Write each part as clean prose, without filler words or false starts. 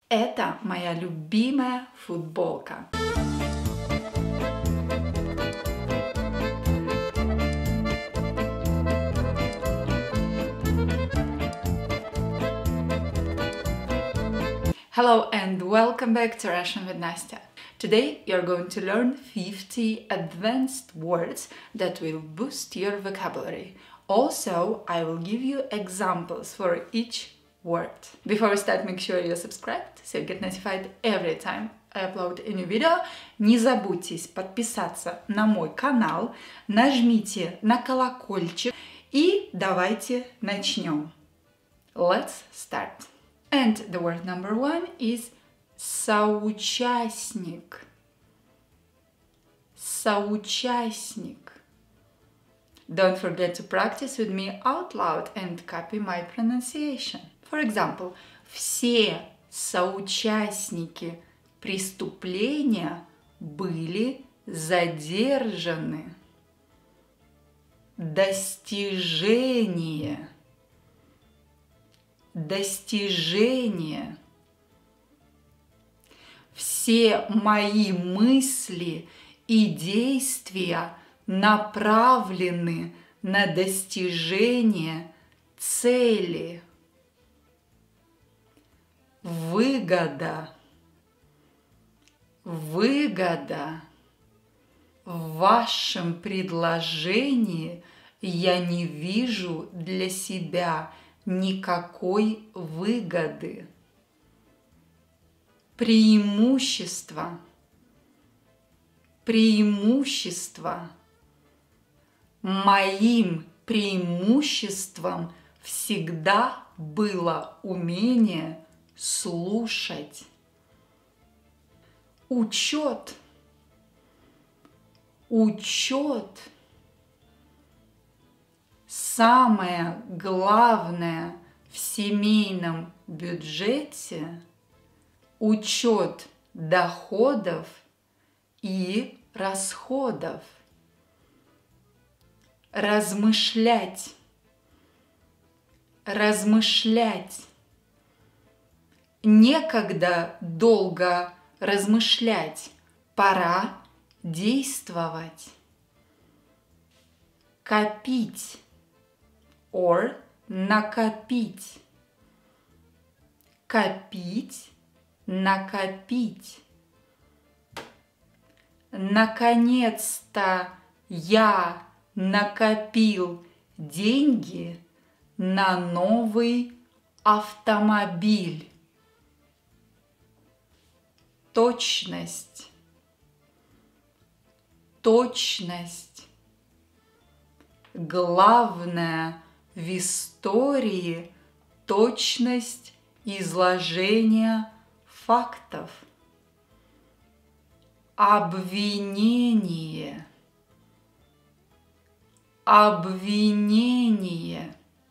Это моя любимая футболка. Hello and welcome back to Russian with Nastya. Today you're going to learn 50 advanced words that will boost your vocabulary. Also, I will give you examples for each word. Before we start, make sure you're subscribed so you get notified every time I upload a new video. Не забудьте подписаться на мой канал, нажмите на колокольчик и давайте начнем. Let's start. And the word number one is соучастник. Соучастник. Don't forget to practice with me out loud and copy my pronunciation. For example, все соучастники преступления были задержаны. Достижение. Достижение. Все мои мысли и действия направлены на достижение цели. Выгода. Выгода. В вашем предложении я не вижу для себя никакой выгоды. Преимущество. Преимущество. Моим преимуществом всегда было умение слушать. Учет. Учет. Самое главное в семейном бюджете – учет доходов и расходов. Размышлять. Размышлять. Некогда долго размышлять, пора действовать. Копить or накопить. Копить, накопить. Наконец-то я накопил деньги на новый автомобиль. Точность. Точность. Главное в истории точность изложения фактов. Обвинение. Обвинение.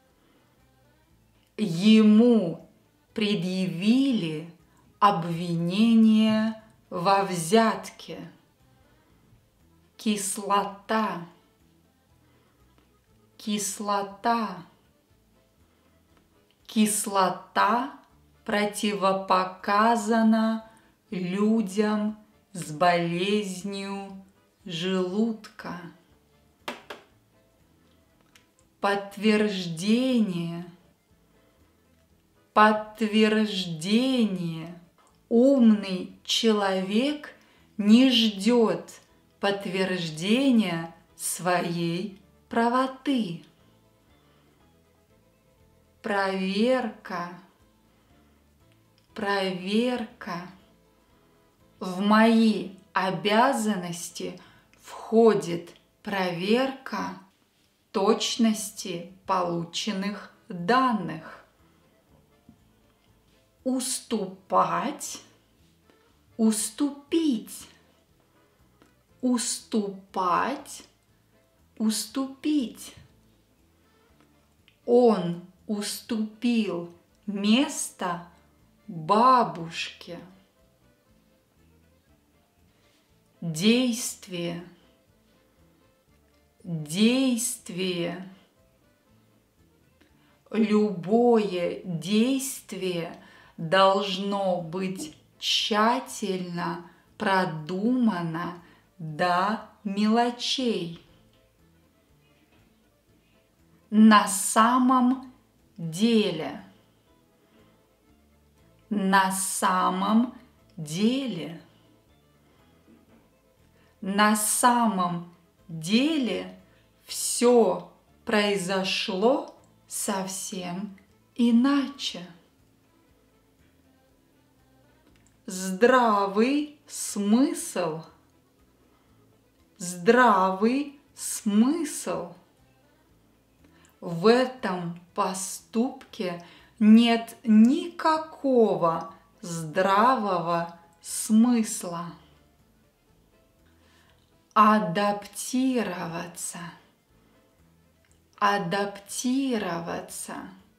Ему предъявили обвинение во взятке. Кислота. Кислота. Кислота противопоказана людям с болезнью желудка. Подтверждение. Подтверждение. Умный человек не ждет подтверждения своей правоты. Проверка. Проверка. В мои обязанности входит проверка точности полученных данных. Уступать. Уступить. Уступать. Уступить. Он уступил место бабушке. Действие. Действие. Любое действие должно быть тщательно продумано до мелочей. На самом деле. На самом деле. На самом деле все произошло совсем иначе. Здравый смысл. Здравый смысл. В этом поступке нет никакого здравого смысла. Адаптироваться. Адаптироваться.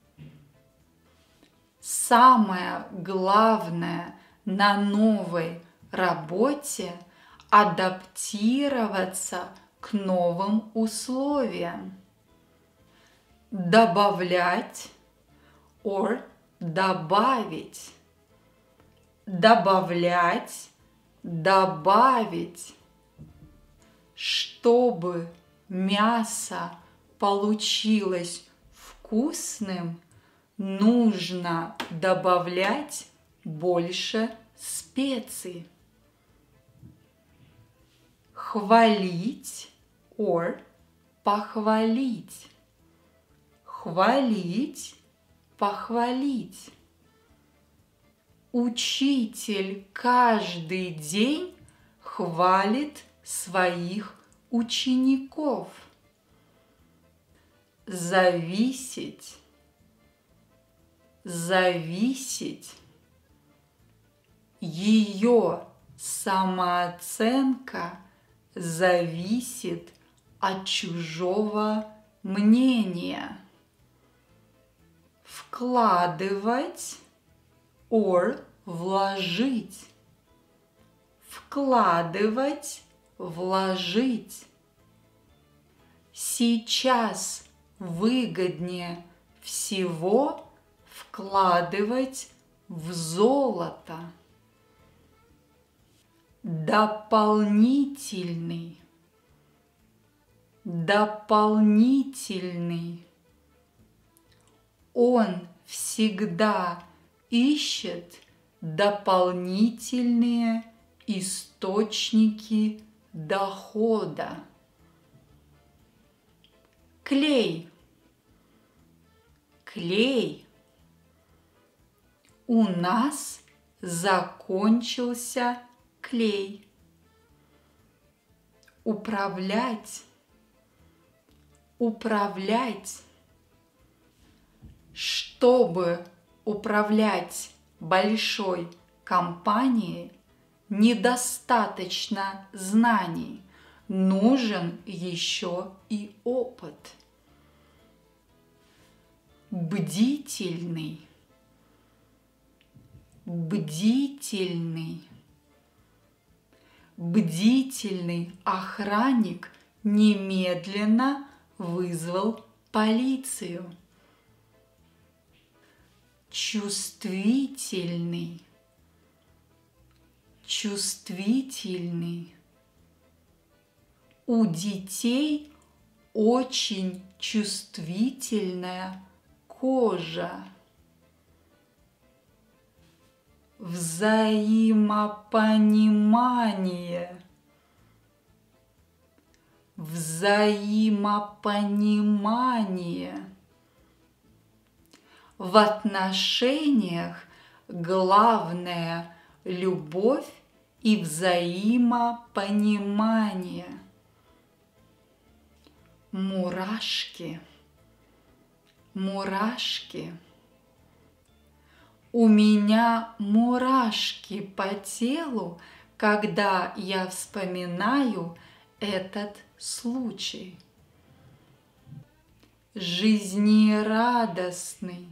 Самое главное на новой работе – адаптироваться к новым условиям. Добавлять or добавить. Добавлять, добавить. Чтобы мясо получилось вкусным, нужно добавлять больше специй. Хвалить or похвалить. Хвалить, похвалить. Учитель каждый день хвалит своих учеников. Зависеть. Зависеть. Ее самооценка зависит от чужого мнения. Вкладывать or вложить. Вкладывать, вложить. Сейчас выгоднее всего вкладывать в золото. Дополнительный. Дополнительный. Он всегда ищет дополнительные источники дохода. Клей. Клей. У нас закончился клей. Управлять. Управлять. Чтобы управлять большой компанией, недостаточно знаний, нужен еще и опыт. Бдительный. Бдительный. Бдительный охранник немедленно вызвал полицию. Чувствительный. Чувствительный. У детей очень чувствительная кожа. Взаимопонимание. Взаимопонимание. В отношениях главное – любовь и взаимопонимание. Мурашки. Мурашки. У меня мурашки по телу, когда я вспоминаю этот случай. Жизнерадостный.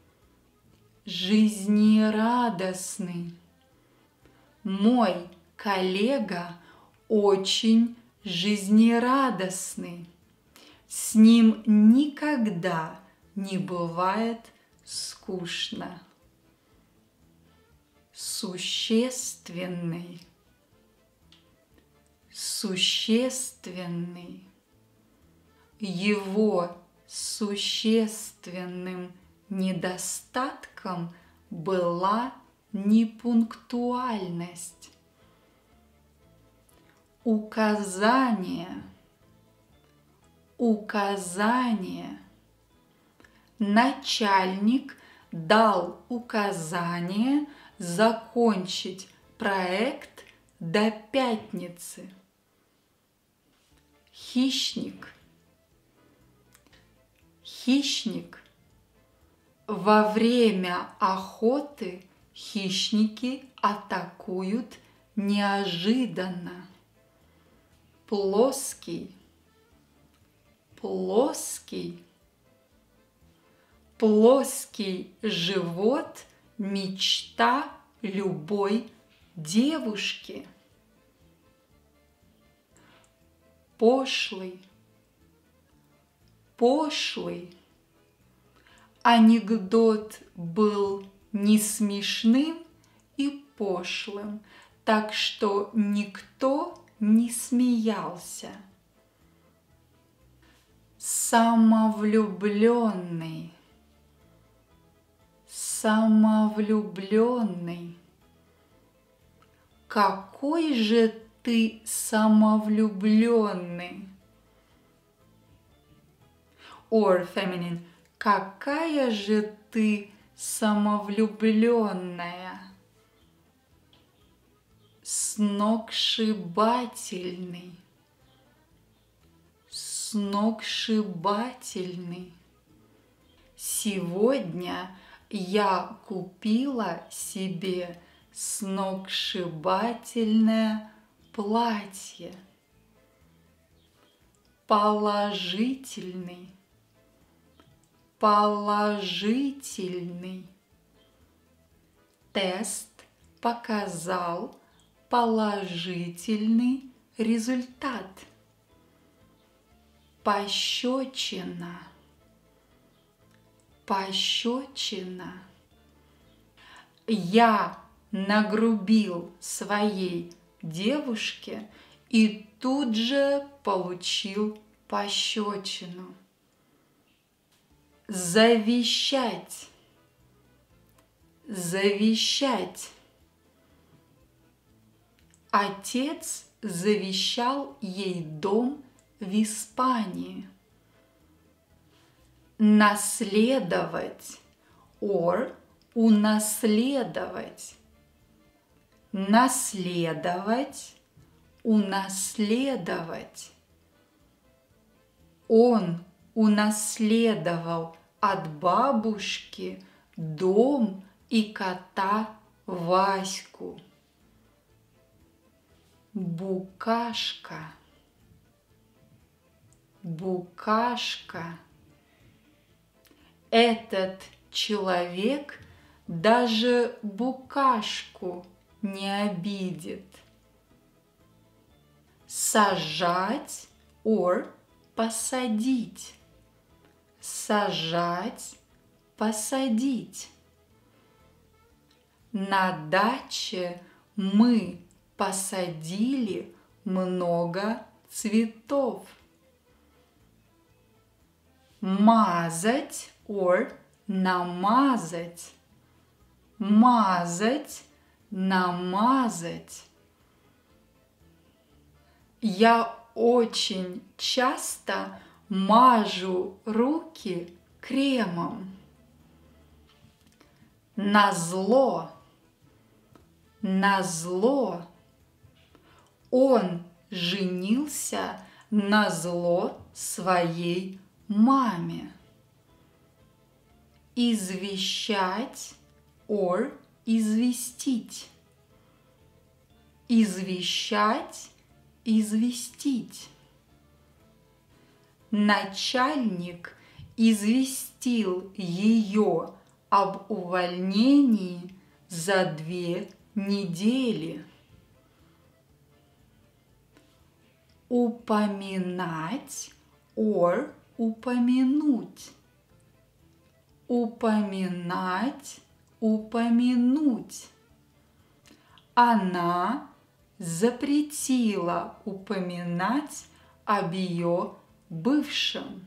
Жизнерадостный. Мой коллега очень жизнерадостный. С ним никогда не бывает скучно. существенный, существенный. Его существенным недостатком была непунктуальность. Указание, указание. Начальник дал указание закончить проект до пятницы. Хищник, хищник. Во время охоты хищники атакуют неожиданно. Плоский, плоский. Плоский живот – мечта любой девушки. Пошлый, пошлый. Анекдот был не смешным и пошлым, так что никто не смеялся. Самовлюбленный, самовлюбленный. Какой же ты самовлюбленный? Or feminine. Какая же ты самовлюбленная? Сногсшибательный, сногсшибательный. Сегодня я купила себе сногсшибательное платье. Положительный, положительный. Тест показал положительный результат. Пощечина, пощечина. Я нагрубил своей девушке и тут же получил пощечину. Завещать, завещать. Отец завещал ей дом в Испании. Наследовать or унаследовать. Наследовать, унаследовать. Он унаследовал от бабушки дом и кота Ваську. Букашка, букашка. Этот человек даже букашку не обидит. Сажать or посадить. Сажать, посадить. На даче мы посадили много цветов. Мазать or намазать. Мазать, намазать. Я очень часто мажу руки кремом. Назло, назло. Он женился назло своей маме. Извещать or известить. Извещать, известить. Начальник известил ее об увольнении за 2 недели. Упоминать or упомянуть. Упоминать, упомянуть. Она запретила упоминать об ее бывшем.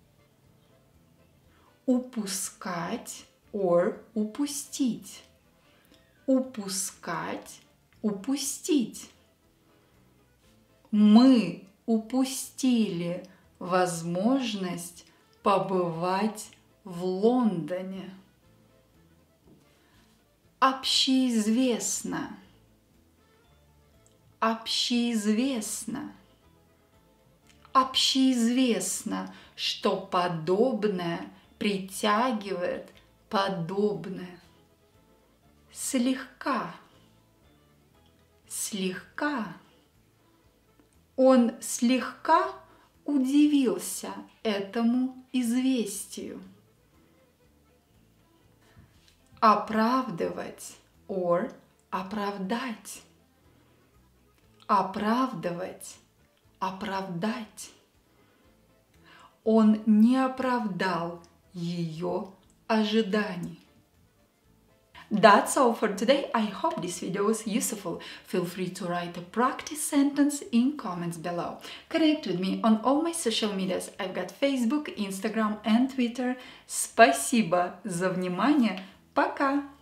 Упускать or упустить. Упускать, упустить. Мы упустили возможность побывать в Лондоне. Общеизвестно. Общеизвестно. Общеизвестно, что подобное притягивает подобное. Слегка. Слегка. Он слегка удивился этому известию. Оправдывать or оправдать. Оправдывать, оправдать. Он не оправдал ее ожиданий. That's all for today. I hope this video was useful. Feel free to write a practice sentence in comments below. Connect with me on all my social medias. I've got Facebook, Instagram and Twitter. Спасибо за внимание. Пока!